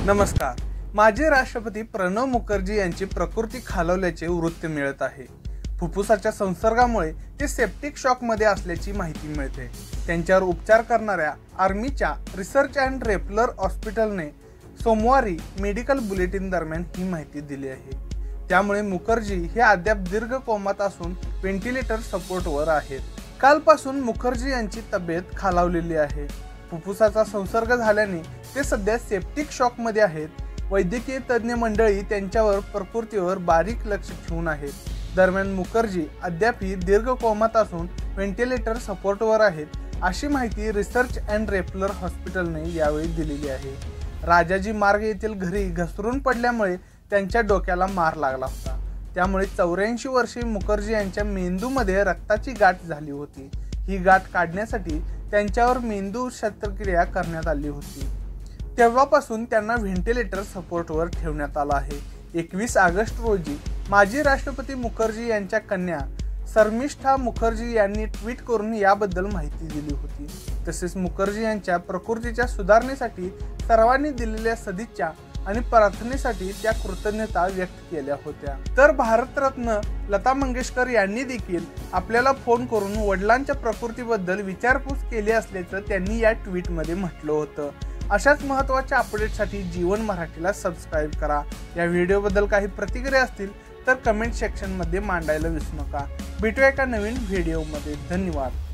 नमस्कार। माजी राष्ट्रपती प्रणव मुखर्जी यांची प्रकृती खालावल्याचे वृत्त मिळत आहे। फुफ्फुसाच्या संसर्गामुळे ते सेप्टिक शॉकमध्ये असल्याची माहिती मिळते। त्यांच्यावर उपचार करणाऱ्या आर्मीच्या रिसर्च अँड रेफरल हॉस्पिटलने सोमवारी मेडिकल बुलेटिन दरम्यान ही माहिती दिली आहे। त्यामुळे मुखर्जी हे अद्याप दीर्घ कोमात असून व्हेंटिलेटर सपोर्टवर आहेत। कालपासून मुखर्जी यांची तब्येत खालावलेली आहे। फुफ्फुसाचा संसर्ग झाल्याने ते सध्या सेप्टिक शॉकमध्ये आहेत। वैद्यकीय तज्ज्ञ मंडळी त्यांच्यावर प्रकृतीवर बारीक लक्ष ठेवून आहेत। दरम्यान मुखर्जी अद्यापही दीर्घ कोमात असून व्हेंटिलेटर सपोर्टवर आहेत, अशी माहिती रिसर्च अँड रेफरल हॉस्पिटलने यावेळी दिलेली आहे। राजाजी मार्ग येथील घरी घसरून पडल्यामुळे त्यांच्या डोक्याला मार लागला होता। त्यामुळे 84 वर्षीय मुखर्जी यांच्या मेंदूमध्ये रक्ताची गाठ झाली होती। ही गाठ काढण्यासाठी त्यांच्यावर मेंदू शस्त्रक्रिया करण्यात आली होती। तेव्हापासून त्यांना व्हेंटिलेटर सपोर्टवर ठेवण्यात आलं आहे। 21 ऑगस्ट रोजी माजी राष्ट्रपती मुखर्जी यांच्या कन्या शर्मिष्ठा मुखर्जी यांनी ट्विट करून याबद्दल माहिती दिली होती। तसेच मुखर्जी यांच्या प्रकृतीच्या सुधारणेसाठी सर्वांनी दिलेल्या सदिच्छा आणि प्रार्थनेसाठी त्या कृतज्ञता व्यक्त केल्या होत्या। तर भारतरत्न लता मंगेशकर यांनी देखील आपल्याला फोन करून वडिलांच्या प्रकृतीबद्दल विचारपूस केली असल्याचं त्यांनी या ट्विटमध्ये म्हटलं होतं। अशाच महत्त्वाच्या अपडेटसाठी जीवन मराठीला सबस्क्राईब करा। या व्हिडिओबद्दल काही प्रतिक्रिया असतील तर कमेंट सेक्शनमध्ये मांडायला विसरू नका। भेटूया एका नवीन व्हिडिओमध्ये। धन्यवाद।